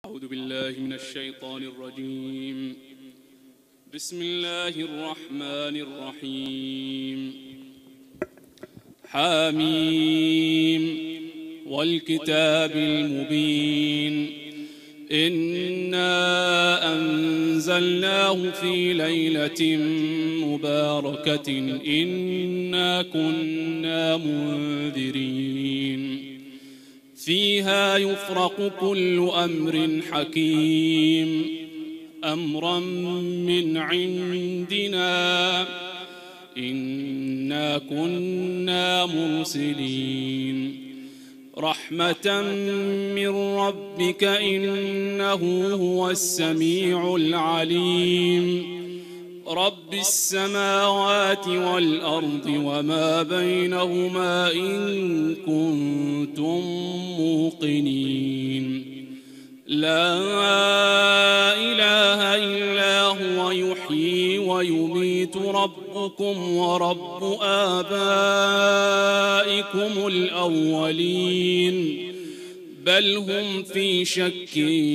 أعوذ بالله من الشيطان الرجيم. بسم الله الرحمن الرحيم. حاميم والكتاب المبين إنا أنزلناه في ليلة مباركة إنا كنا منذرين فيها يفرق كل أمر حكيم أمرا من عندنا إنا كنا مرسلين رحمة من ربك إنه هو السميع العليم رب السماوات والأرض وما بينهما إن كنتم موقنين لا إله إلا هو يحيي ويميت ربكم ورب آبائكم الأولين بل هم في شك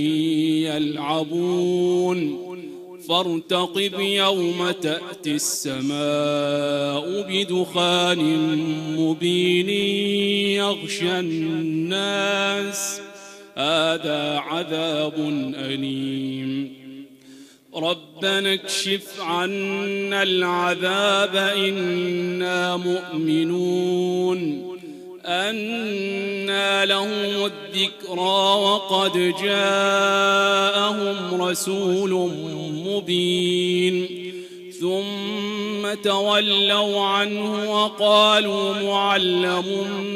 يلعبون فارتقب يوم تأتي السماء بدخان مبين يغشى الناس هذا عذاب أليم ربنا اكشف عنا العذاب إنا مؤمنون أنى لهم الذكرى وقد جاءهم رسول مبين ثم تولوا عنه وقالوا معلم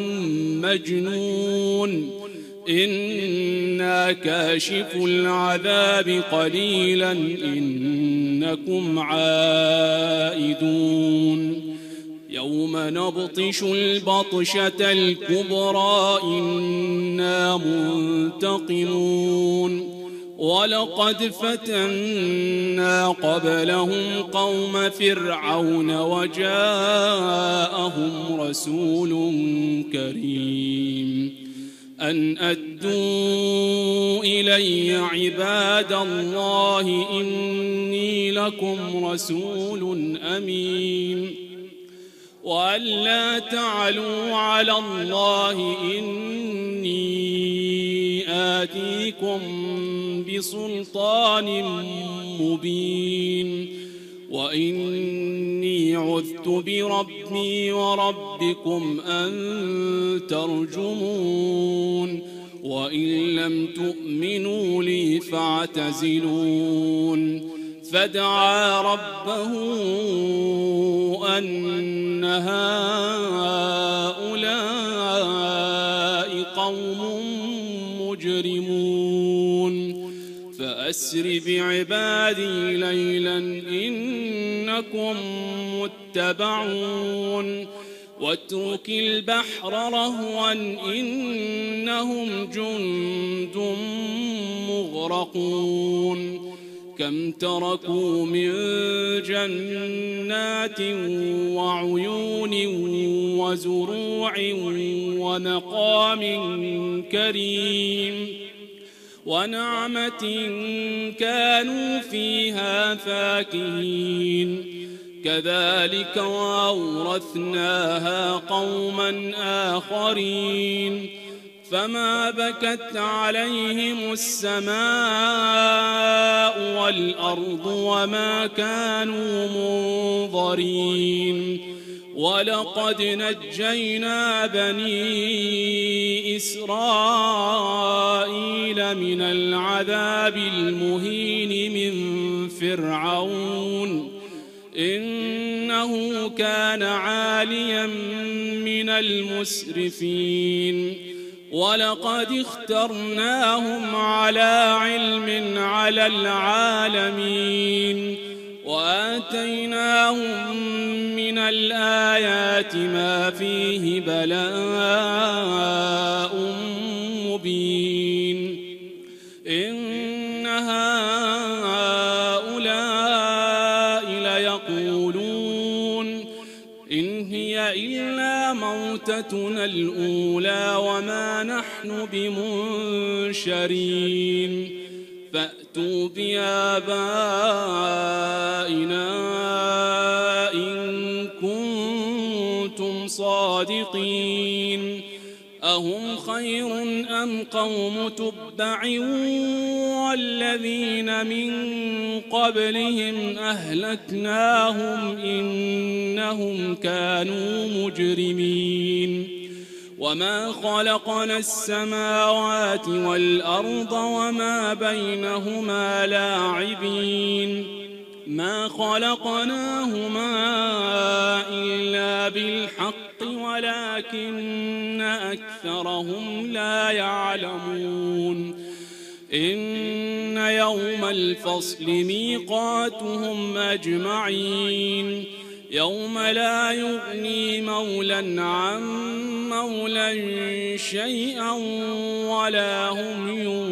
مجنون إنا كاشف العذاب قليلا إنكم عائدون يوم نبطش البطشة الكبرى إنا منتقمون ولقد فتنا قبلهم قوم فرعون وجاءهم رسول كريم أن أدوا إلي عباد الله إني لكم رسول أمين وأن لا تعلوا على الله إني آتيكم بسلطان مبين وإني عذت بربي وربكم أن ترجمون وإن لم تؤمنوا لي فاعتزلون فدعا ربه أن هؤلاء قوم مجرمون فأسر بعبادي ليلا إنكم متبعون واترك البحر رهوا إنهم جند مغرقون كم تركوا من جنات وعيون وزروع ومقام كريم ونعمة كانوا فيها فاكهين كذلك وأورثناها قوما آخرين فما بكت عليهم السماء والأرض وما كانوا منظرين ولقد نجينا بني إسرائيل من العذاب المهين من فرعون إنه كان عاليا من المسرفين ولقد اخترناهم على علم على العالمين وآتيناهم من الآيات ما فيه بلاء مبين إن هؤلاء ليقولون إن هي إلا موتتنا الأولى وما نحن بمنشرين فأتوا بآبائنا إن كنتم صادقين أهم خير أم قوم تبع والذين من قبلهم أهلكناهم إنهم كانوا مجرمين وما خلقنا السماوات والأرض وما بينهما لاعبين ما خلقناهما إلا بالحق ولكن أكثرهم لا يعلمون إن يوم الفصل ميقاتهم أجمعين يوم لا يغني مولى عن مولى شيئا ولا هم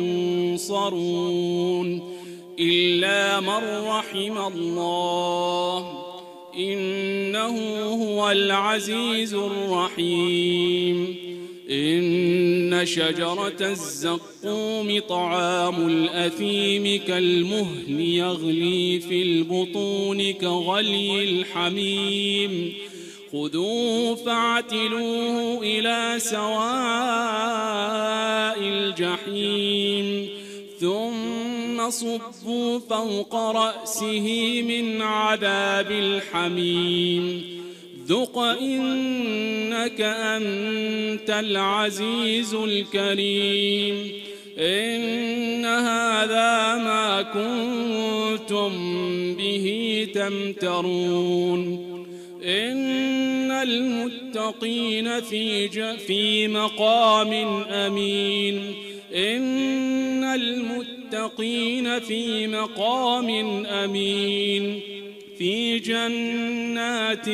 ينصرون إلا من رحم الله إنه هو العزيز الرحيم إن شجرة الزقوم طعام الأثيم كالمهل يغلي في البطون كغلي الحميم خذوه فاعتلوه إلى سواء الجحيم ثم صبوا فوق رأسه من عذاب الحميم ذق إنك أنت العزيز الكريم إن هذا ما كنتم به تمترون إن المتقين في مقام أمين إن المتقين في مقام أمين في جنات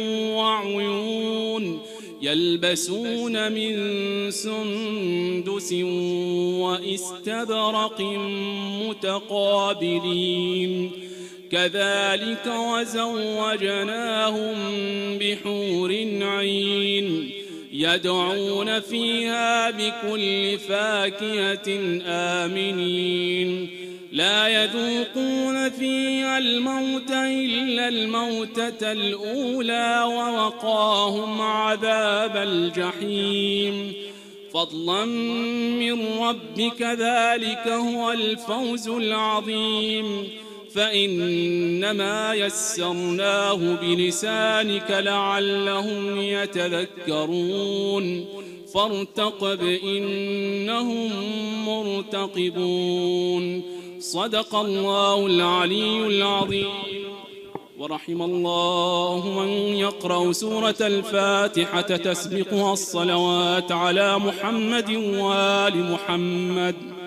وعيون يلبسون من سندس وإستبرق متقابلين كذلك وزوجناهم بحور عين يدعون فيها بكل فاكهة آمنين لا يذوقون فيها الموت إلا الموتة الأولى ووقاهم عذاب الجحيم فضلا من ربك ذلك هو الفوز العظيم فإنما يسرناه بلسانك لعلهم يتذكرون فارتقب إنهم مرتقبون صدق الله العلي العظيم ورحم الله من يقرأ سورة الفاتحة تسبقها الصلوات على محمد وآل محمد